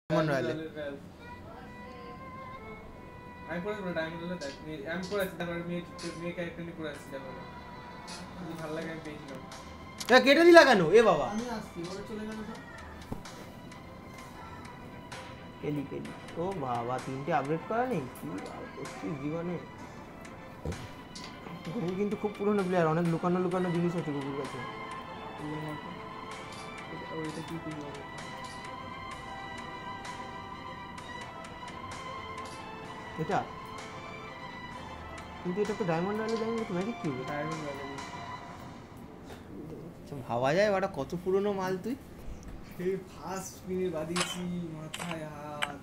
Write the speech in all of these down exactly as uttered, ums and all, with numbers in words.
Diamond রয়্যালে আমি পরে বলে ডায়মন্ড রয়্যালে দেখ আমি পরে আছি তারপর মেয়ে মেয়ে ক্যারেক্টার নিয়ে পরে আছি দেখো যদি ভালো লাগে আমি পেয়েছিলাম এ কেটে দিলা কেন এ বাবা আমি আসছি ওরে চলে গেল তো কেলি কেলি ও বাবা তিনটে আপডেট করা নেই কি করছিস জীবনে গুগু কিন্তু খুব পুরনো প্লেয়ার অনেক লুকানো লুকানো জিনিস আছে গুগুর কাছে ওইটা কি কি হবে এটা কিন্তু এটা তো ডায়মন্ড রয়্যালে যায়নি তো ম্যাজিক কিউব ডায়মন্ড রয়্যালে ভাবা যায় ওটা কত পুরনো মাল তুই এই ফার্স্ট স্পিনে বাদিয়েছি মাথায় হাত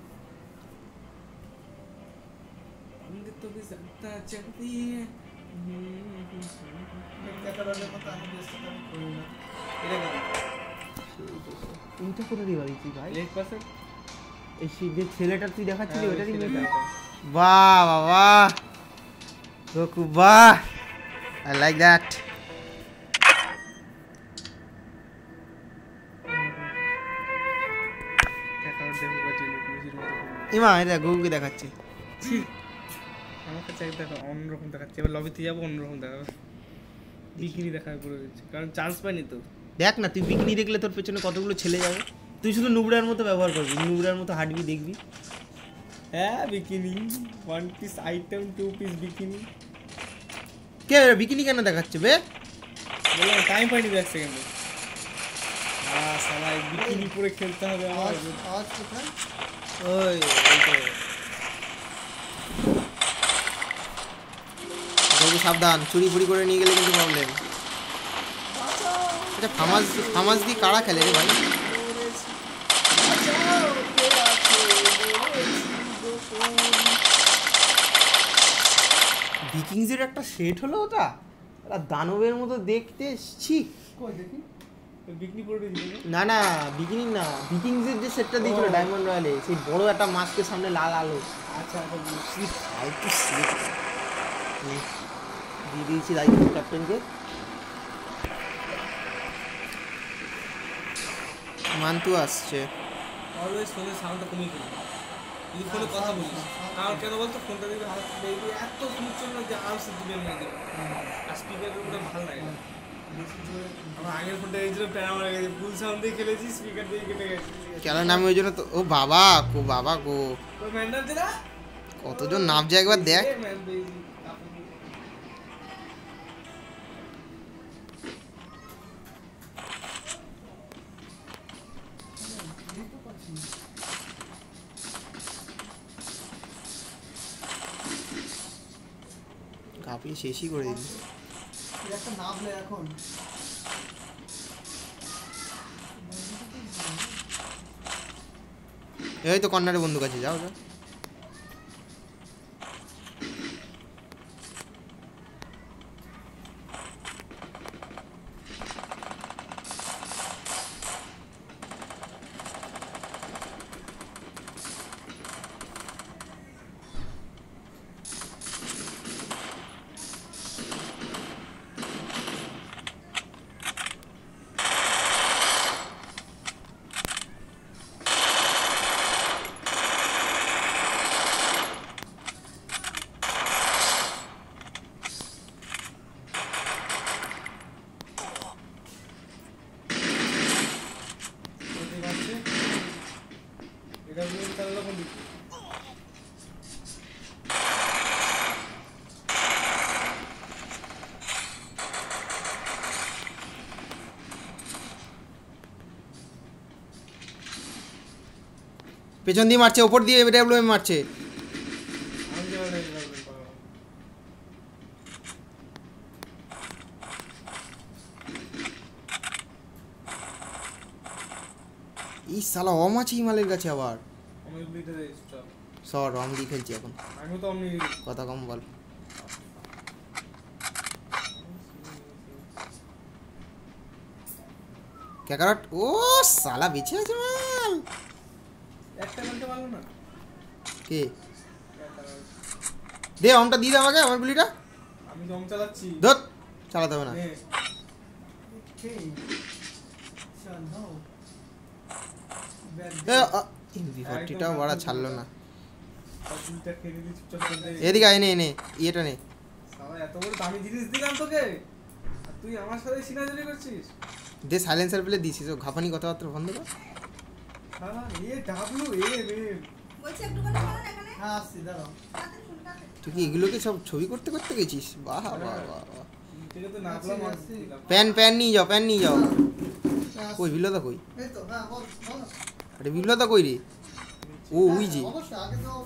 আমি তো বেশ একটা চাকরি ক্যাটারলের মতো আমি বেশি কাজ করি না এটা কেন তিনটা করে দিয়ে বাড়িছি ভাই এক পার্সেন্ট এই যে ছেলেটা তুই দেখাচ্ছিলি ওটারই মেয়েটা বাহ বাবা গোকু বাহ আই লাইক দ্যাট ইমা এটা গুগুকে দেখাচ্ছে আমার কাছে এক দেখা অন্যরকম দেখাচ্ছে এবার লবিতে যাবো অন্যরকম দেখাবে বিকিনি দেখাবে পুরো দিচ্ছে কারণ চান্স পাইনি তো দেখ না তুই বিকিনি দেখলে তোর পেছনে কতগুলো ছেলে যাবে তুই শুধু নুবড়ার মতো ব্যবহার করবি নুবড়ার মতো হাঁটবি দেখবি হ্যাঁ bikini one piece item two piece bikini কে বিকিনি কেন দেখাচ্ছে বে বললাম টাইম পাইনি এক সেকেন্ডে আহ সালা বিকিনি পরে খেলতে হবে আমার আওয়াজ কোথায় ওই ওই সাবধান চুরি ফুরি করে নিয়ে গেলে কিন্তু প্রবলেম আচ্ছা ফামাস ফামাস দি কারা খেলে রে ভাই ভিকিংসের একটা সেট হলো ওটা ওটা দানবের মতো দেখতে ছি কই দেখি বিকিনি পরে দিল না না বিকিনি না ভিকিংসের যে সেটটা দিয়েছিল ডায়মন্ড রয়্যালে সেই বড় একটা মাস্কের সামনে লাল আলো আচ্ছা আচ্ছা ফালতু সেট দিয়ে দিয়েছি দায়িত্ব ক্যাপ্টেনকে মান্তু আসছে অলওয়েজ ফোনের সাউন্ডটা কমিয়ে দিবি যদি ফোনে কথা বলিস কারণ কেন বলতো ফোনটা দিবি হাত দেখবি এত স্মুথ চলবে যে আরাম সে দিবে না আর স্পিকারের উপরে ভালো লাগে না আমার আগের ফোনটা এই জন্য প্যারা মারা গেছে ফুল সাউন্ড দিয়ে খেলেছি স্পিকার দিয়ে কেটে গেছে কেন নামে ওই জন্য তো ও বাবা কো বাবা গো ওই ম্যান্ডার দিলা কতজন নামছে একবার দেখ কাপিয়ে শেষই করে দিলি একটা নামলে এখন এই তো কর্নারে বন্ধু কাছে যাও যাও পেছন দিয়ে মারছে ওপর দিয়ে ডব্লিউএম মারছে এই শালা অম আছে হিমালয়ের কাছে আবার সর রম দিয়ে খেলছি এখন কথা কম বল ক্যাকারট ও শালা বেঁচে আছে মাল একটা বলতে পারলো না কে দে অমটা দিয়ে দে আমাকে আমার গুলিটা আমি দম চালাচ্ছি ধত চালাতে হবে না এমপি ফর্টিটাও বড় ছাড়লো না। তিনটা খেয়ে দিচ্ছি চুপচাপ করে দে। এদিকে এনে এনে ইয়েটা নে। সালা এত বড় দামি জিনিস দিলাম তোকে আর তুই আমার সাথে সিনাজরি করছিস। দে সাইলেন্সার প্লে দিছিস, ও ঘাপানি কথাবার্তা বন্ধ কর। সালা এ ডাব্লিউ এ এম বলছি একটু করে বলো না এখানে। হ্যাঁ আসছি দাঁড়াও। তাড়াতাড়ি শুন, তাড়াতাড়ি। তুই কি এগুলোকে সব ছবি করতে করতে গেছিস? বাহ বাহ বাহ বাহ। থেকে তো নাপলা মাছ দিলাম। প্যান প্যান নিয়ে যাও, প্যান নিয়ে যাও। কই বিপ্লতা কই? এই তো হ্যাঁ বল বল আরে বিপ্লতা কই রে? ও ওই যে অবশ্যই আগে তো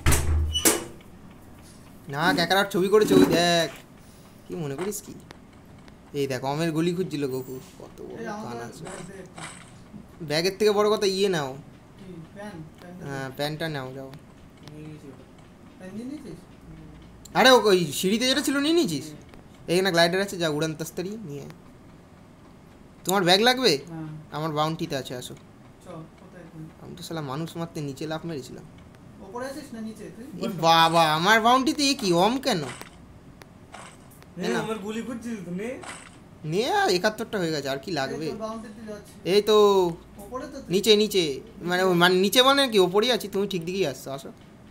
না ক্যাকারার ছবি করেছে ওই দেখ। কি মনে করিস কি? এই দেখ অমের গলি খুঁজছিল গোকু, কত বড় এই কান আমাদের আছে। ব্যাগ দে একটা। ব্যাগের থেকে বড় কথা ইয়ে নাও, কি প্যান প্যান হ্যাঁ প্যানটা নাও যাও। নিয়ে নিয়েছি ওটা। প্যান নিয়ে নিয়েছিস? আরে ও ওই সিঁড়িতে যেটা ছিল নিয়ে নিয়েছিস? এখানে গ্লাইডার আছে, যা উড়ান তাস্তারি নিয়ে আয়। তোমার ব্যাগ লাগবে? হ্যাঁ আমার বাউন্টিতে আছে, আসো। চ কোথায় তুই? আমি তো শালা মানুষ মারতে নিচে লাফ মেরেছিলাম। উপরে আছিস না নিচে তুই? এই বাবা আমার বাউন্টিতে এ কি অম কেন? নে আমার গুলি খুঁজছিস তো নে। নে একাত্তরটা হয়ে গেছে, আর কি লাগবে? এই তো বাউন্ডারিতে যাচ্ছে। এই তো উপরে তো তুই। নিচে নিচে মানে ও- মানে নিচে মানে কি ওপরেই আছি, তুমি ঠিক দিকেই আসছো, আসো।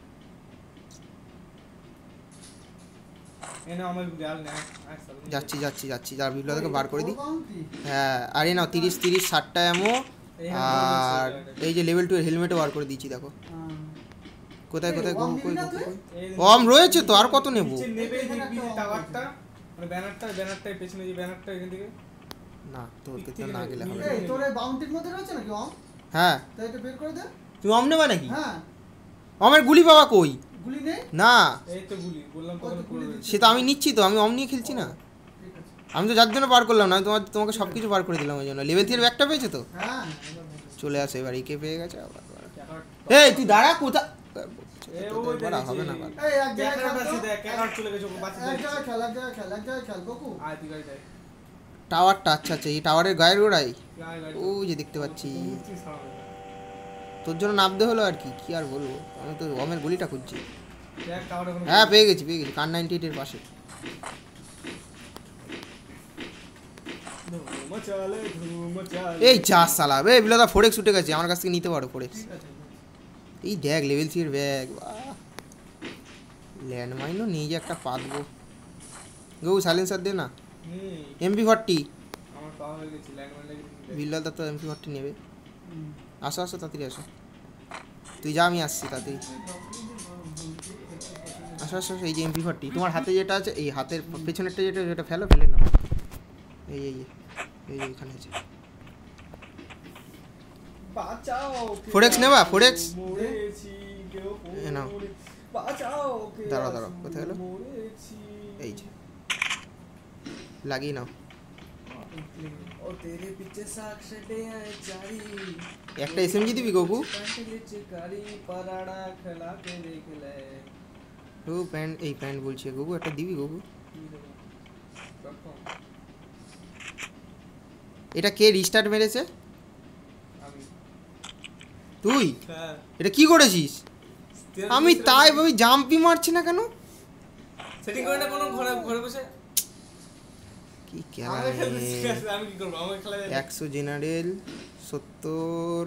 এ না আমার গুলি আর না আর সালা যাচ্ছি যাচ্ছি যাচ্ছি, যার বিপ্লবকে বার করে দিই। ও বাউন্ডারি? হ্যাঁ আরে নাও তিরিশ তিরিশ ষাটটা এমো। আর এই যে লেভেল টু এর হেলমেটও বার করে দিচ্ছি, দেখো হ্যাঁ। কোথায় কোথায় এই, গো ওম কই নিবি না গো তুই? কই? এই অম রয়েছে তো, আর কত নেব? নিচে নেবে এখানে দেখবি একটা টাওয়ারটা মানে ব্যানারটা ব্যানারটার পেছনে যে ব্যানারটা এখান থেকে না তোর তো না গেলে হবে। এই তোর এই বাউন্ডারির মধ্যে রয়েছে নাকি অম? হ্যাঁ তাই এটা বের করে দে। তুমি অম নেবা নাকি? হ্যাঁ অমের গুলি পাওয়া কই? গুলি নেই? না এই তো গুলি বললাম কত তখন গুলি করে দিচ্ছিস? সে তো আমি নিচ্ছি তো, আমি অম নিয়ে খেলছি না। ঠিক আছে। আমি তো যার জন্য বার করলাম না, আমি তোমার তোমাকে সব কিছু বার করে দিলাম ওই জন্য। লেভেল থ্রি ব্যাগটা পেয়েছে তো, হ্যাঁ এবার বল। চলে আসে এবার একে পেয়ে গেছে আবার। টাকা এই তুই দাঁড়া কোথা এ ওই বড়া হবে না বার। এই এক জায়গায় ক্যাকারটা খেল তো। সিধা ক্যাকার চলে গেছে ওকে বাঁচতে এক দে জায়গায় খেল এক জায়গায় খেল এক জায়গায় খেল গোকু। আয় তুই গাড়ি দেয় টাওয়ারটা আচ্ছা আচ্ছা, এই টাওয়ারের গায়ের গোড়াই আয় গাড়ি ও যে দেখতে পাচ্ছি। তুই সামনে তোর জন্য নামতে হলো আর কি, কি আর বলবো, আমি তো অমের গুলিটা খুঁজছি। দেখ টাওয়ার এখন হ্যাঁ পেয়ে গেছি পেয়ে গেছি, কার নাইনটি এইটের পাশে। ধুম চালে ধুম চালে এই যা সালা বে বিলদা ফোরেক্স উঠে গেছে, আমার কাছ থেকে নিতে পারো ফোরেক্স। ঠিক আছে এই দেখ লেভেল থ্রি এর ব্যাগ, ল্যান্ডমাইনও নিয়ে যে একটা পাতবো। গো সাইলেন্সার দে না, হুম এমপি ফর্টি। আমার পাওয়া হয়ে গেছে ল্যান্ডমাইন লেগে বিল্লাদা তো এমপি ফর্টি নেবে। হুম। আসো আসো তাড়াতাড়ি আসো, তুই যা আমি আসছি তাড়াতাড়ি। আসো আসো আসো, এই যে এমপি ফর্টি তোমার হাতে যেটা আছে, এই হাতের পেছনেরটা যেটা যেটা ফেলো ফেলে নাও। এই এই এই, এই যে এখানে আছে। বাঁচাও ফোরেক্স নেবা? ফোরেক্স? মরেছি কেউ এ নাও। বাঁচাও কে দাঁড়াও, দাঁড়াও, কোথায় গেলো? মরেছি এই যে লাগিয়ে নাও। ও তেরে পিছে সাকশে আয় চারি একটা এসএমজি দিবি গোকু? কাটিলে চিকারি পারাড়া খেলা কে দেখলে ও প্যান্ট, এই প্যান্ট বলছি গোকু, একটা দিবি গোকু? এটা কে রিস্টার্ট মেরেছে? আমি তুই? হ্যাঁ এটা কি করেছিস? আমি তাই ভাবি জাম্পই মারছি না কেন? সেটিং করে না কোনো ঘরে ঘরে বসে কি খেলা আমি খেলতে রে? শিখে আসলে আমি কি করবো আমার খেলা জানি। একশো জেনারেল সত্তর।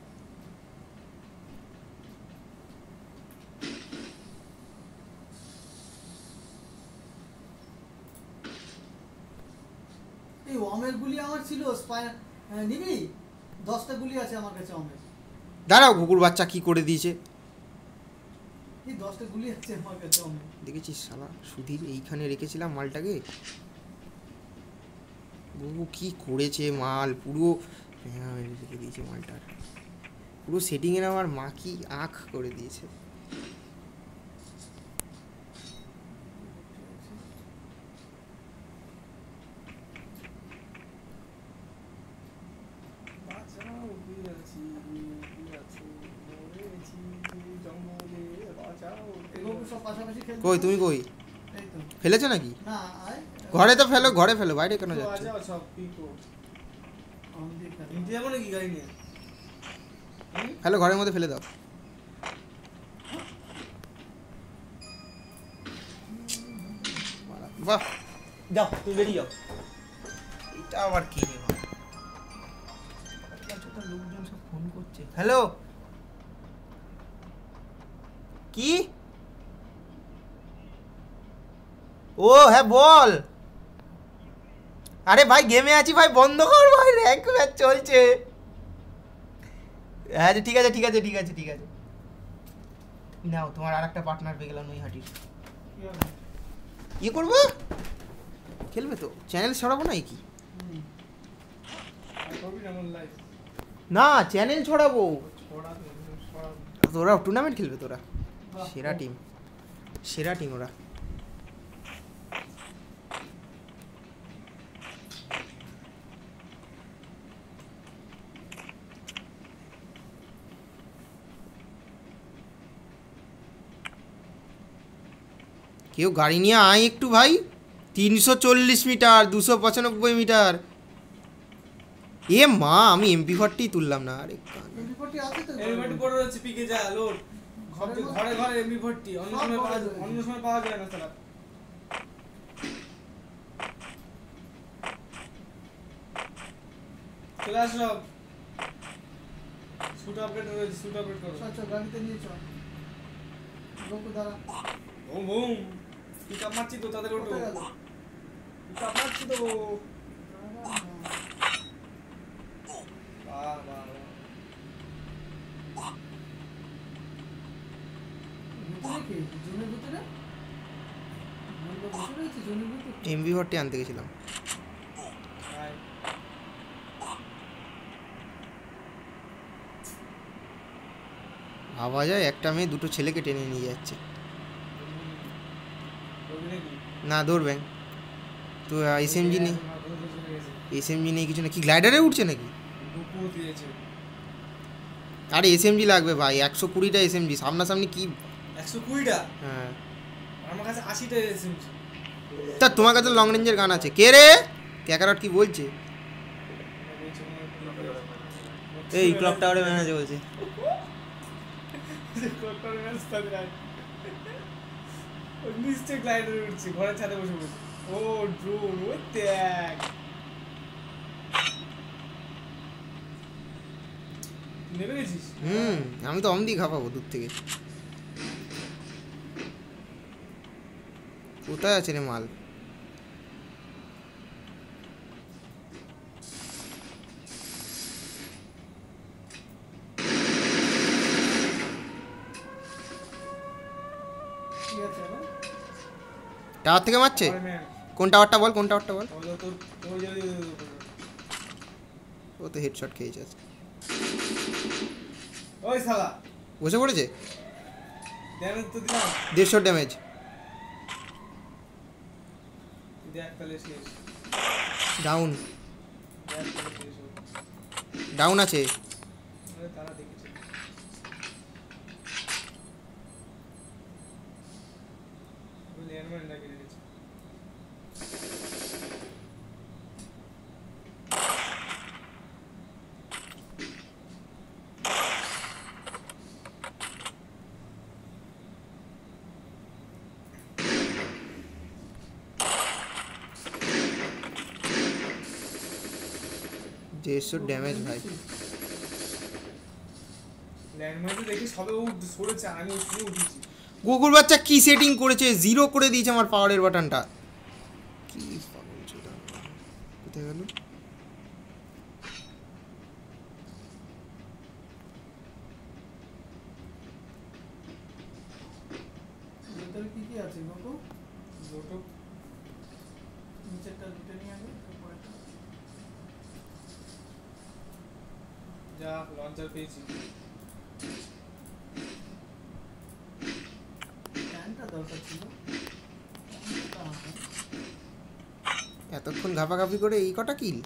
এই অমের গুলি আমার ছিল স্পাই নিবি? দশটা গুলি আছে আমার কাছে অমের। দাঁড়াও, কুকুর বাচ্চা কি করে দিয়েছে এই দশটা গুলি আছে আমার কাছে অমের। দেখেছিস শালা সুধীর এইখানে রেখেছিলাম মালটাকে, বুবু কি করেছে মাল পুরো হ্যাঁ, রেখে দিয়েছে মালটার পুরো সেটিংয়ে আমার মা কি আঁখ করে দিয়েছে। বাঁচাও কে আছি কে আছো মরেছি জঙ্গলে বাঁচাও কে এগুলো সব পাশাপাশি খেলতে কই তুমি কই? এই তো ফেলেছো নাকি? না আয় ঘরে তো ফেলো, ঘরে ফেলো, বাইরে কেন তো যাচ্ছ? আজাও সব পিকো অম দিয়ে খেল। ইন্ডিয়া যাবো নাকি গাড়ি নিয়ে ফেলো, ঘরের মধ্যে ফেলে দাও। বাহ, যাও তুমি বেরিয়ে যাও। এটা আবার কি রে বাবা? লোকজন সব ফোন করছে। হ্যালো কি ও হ্যাঁ বল আরে ভাই গেমে আছি ভাই বন্ধ কর ভাই র্যাঙ্ক ম্যাচ চলছে হ্যাঁ ঠিক আছে ঠিক আছে ঠিক আছে ঠিক আছে নাও তোমার আর একটা পার্টনার পেয়ে গেলাম নৈহাটির ইয়ে করবো খেলবে তো চ্যানেল ছড়াবো না কি না চ্যানেল ছড়াবো তোরা টুর্নামেন্ট খেলবে তোরা সেরা টিম সেরা টিম ওরা কেউ গাড়ি নিয়ে আয় একটু ভাই তিনশো চল্লিশ মিটার দুশো পঁচানব্বই মিটার এ মা আমি এমপি ফোরটি তুললাম না আরে এমপি ফোরটি আছে তো এমপি ফোরটি পড়ে রয়েছে পিকে যা লোড ঘরে ঘরে এমপি ফোরটি অন্য সময় পাওয়া যায় অন্য সময় পাওয়া যায় না সালা চলে আসো শুট আপডেট রয়েছে শুট আপডেট করো আচ্ছা গাড়িতে নিয়ে চল গোকু দাঁড়া বুম বুম পিকআপ মারছি তো তাদের ওটো কোথায় গেল? পিকআপ মারছি তো বাহ বাহ ভিতরে কি জোনের ভিতরে বন্ধ বসে রয়েছে জোনের ভিতরে এমপি ফোরটি আনতে গেছিলাম হাই আওয়াজ হয় একটা মেয়ে দুটো ছেলেকে টেনে নিয়ে যাচ্ছে না দৌড়বেন তো এসএমজি নেই এসএমজি নেই কিছু না কি গ্লাইডারে উঠছে নাকি আরে এসএমজি লাগবে ভাই একশো কুড়িটা এসএমজি সামনাসামনি কি একশো কুড়িটা হ্যাঁ আমার কাছে আশিটা এসএমজি তা তোমার কাছে লং রেঞ্জের গান আছে কে রে ক্যাকারট কি বলছে এই ক্লক টাওয়ারে ম্যানেজ বলছে নিশ্চয় গ্লাইডারে উঠছে ঘরের ছাদে বসে বসে ও ড্রোন ও ত্যাগ নেমে গেছিস হুম আমি তো অমদি খাপাবো দূর থেকে কোথায় আছে রে মাল কি আছে এখন টাওয়ার থেকে মারছে কোন টাওয়ারটা বল কোন টাওয়ারটা বল ও তো হেডশট খেয়েছে আজকে ওই শালা বসে পড়েছে ড্যামেজ তো দিলাম দেড়শো ড্যামেজ দেখ তাহলে শেষ ডাউন দেখ তাহলে শেষ হবে। ডাউন আছে আরে তারা দেখেছে ওই ল্যান্ডমাইন লাগিয়ে রেখেছে দেড়শো ড্যামেজ ভাই ল্যান্ডমাইন তো দেখি সবে ও সরেছে আমি শুনে উঠেছি গুগল বাচ্চা কি সেটিং করেছে জিরো করে দিয়েছে আমার পাওয়ারের বাটনটা কি পাগল চোদা। কোথায় গেল ভেতরে কি কি আছে গোকু দুটো নিচেরটা দুটো নিয়ে আগে উপরেরটা যা লঞ্চার পেয়েছি ফ্যানটা দরকার ছিল ফ্যানটা আছে। এতক্ষণ ঘাপাঘাপি করে এই কটা কিল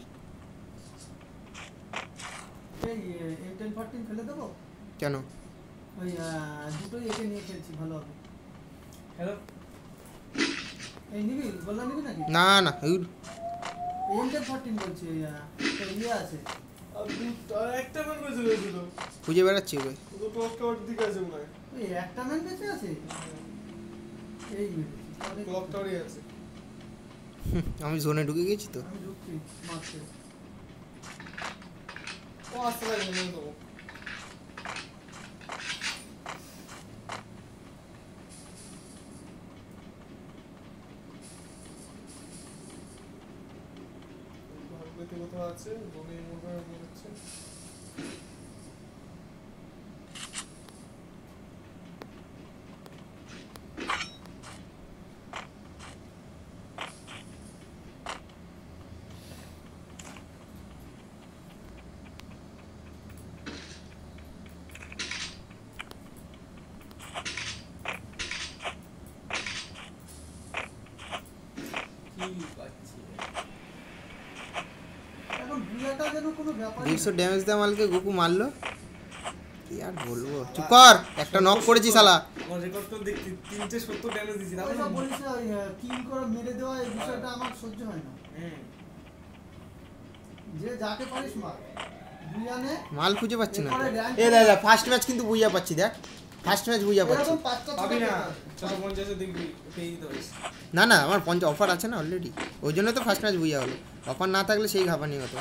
এই এম টেন ফোরটিন ফেলে দেবো কেন ওই আহ, দুটোই একে নিয়ে খেলছি ভালো হবে হ্যালো এই নিবি বললাম নিবি নাকি না না উর, এম টেন ফোরটিন বলছি ওই আহ, একটা ইয়ে আছে আর দুটো আর একটা ম্যান বেঁচে রয়েছিল খুঁজে বেড়াচ্ছি ওকে ও তো টপ টাওয়ার দিকে আছে মনে হয় ওই একটা ম্যান বেঁচে আছে এই মেরেছি। তাহলে ক্লক টাওয়ারই আছে হুম, আমি জোনে ঢুকে গেছি তো আমি ঢুকছি মারতে ও আসতে লাগবে মনে তো কোথাও আছে বনের মধ্যে মনে হচ্ছে এখন বুয়াটা যেন কোনো ব্যাপার দেড়শো ড্যামেজ দেওয়া মালকে গোকু মারলো কি আর বলবো চুপ কর একটা নক করেছি শালা আমার রেকর্ড তো দেখছি তিনটে সত্তর ড্যামেজ দিয়েছি না ওইটা বলিস না, ওই কিল করে মেরে দেওয়া এই বিষয়টা আমার সহ্য হয় না। হুম যে যাকে পারিস মার বুয়ানে মাল খুঁজে পাচ্ছি না এরপরে rank এ দাদা ফার্স্ট ম্যাচ কিন্তু বুইয়া পাচ্ছি দেখ ফার্স্ট ম্যাচ বুইয়া পাচ্ছি এরকম পাঁচটা পাবি না ছোট ছশো পঞ্চাশে দেখবি পেয়ে যেতে পারিস না না আমার পঞ্চ অফার আছে না অলরেডি ওই জন্য তো ফার্স্ট ম্যাচ বুইয়া হলো অফার না থাকলে সেই ঘাপানি হতো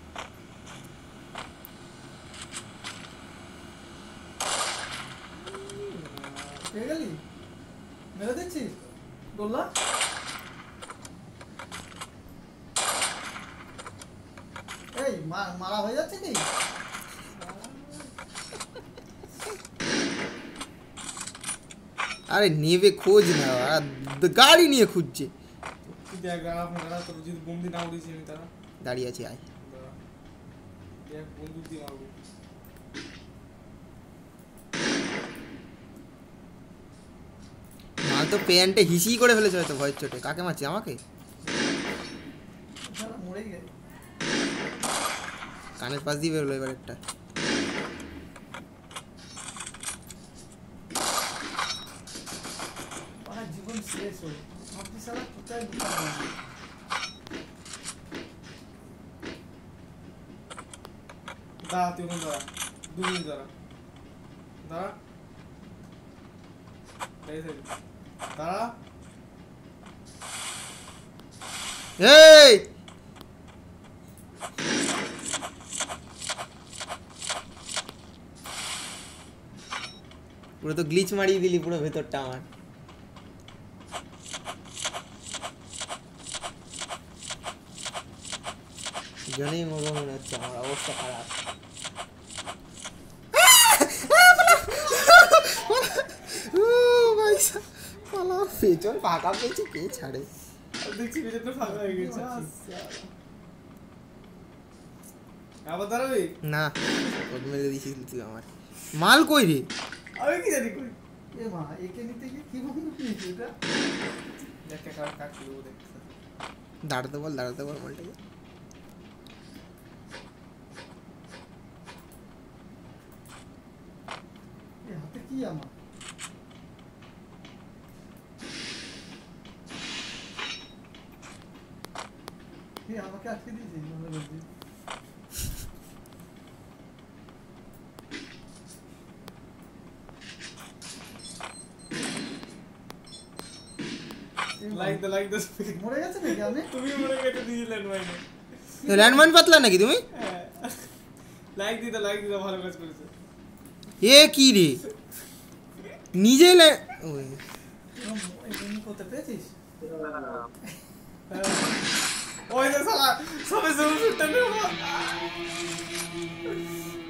পেয়ে গেলি মেরে দিচ্ছিস গোল্লা এই মা- মারা হয়ে যাচ্ছে কি আরে নেবে খোঁজ না আর গাড়ি নিয়ে খুঁজছে তুই দেখ গাড়া ফোন গাড়া তোর যদি বন্দি না উড়িয়েছি আমি তারা দাঁড়িয়ে আছি আয় দাঁড়া। দেখ বন্দুক দিয়ে মারবো মাল তো প্যান্টে হিসি করে ফেলেছে হয়তো ভয়ের চোটে কাকে মারছি আমাকে শালা মরেই গেল কানের পাশ দিয়ে বেরোলো এবার একটা আমার জীবন শেষ হলো ভাবছি শালা কোথায় লুকাবো দাঁড়া তুই ওখানে দাঁড়া দু মিনিট দাঁড়া দাঁড়া দাঁড়িয়ে থাকবি দাঁড়া এই পুরো তো গ্লিচ মারিয়ে দিলি পুরো ভেতরটা আমার জন্যই মরবো মনে হচ্ছে আমার অবস্থা খারাপ ও ভাই সাব, পালাও পেছন ফাঁকা পেয়েছে কে ছাড়ে আর দেখছি পেছনটা ফাঁকা হয়ে গেছে আবার দাঁড়াবি না কত মেরে দিয়েছিস তুই আমার মাল কই রে আমি কি জানি কই এ মা একে নিতে গিয়ে কি বন্ধু পেয়েছি এটা দেখ কাকা কাকি দেবো দেখ দাঁড়াতে বল দাঁড়াতে বল মালটাকে এ হাতে কি আমার এ আমাকে আটকে দিয়েছিস মনে করছিস লাইক দে লাইক দে মরে গেছে নাকি আমি তুমি মনে কেটে দিয়েছিলেন ভাইনে ল্যান্ডমাইন পাতলা নাকি তুমি লাইক দিতে লাইক দিতে ভালো কাজ করেছে এ কি রে নিজে ল্যা- ওই এমনি করতে পেরেছিস ওই যে সালা সবে জরুর শুটটা নেব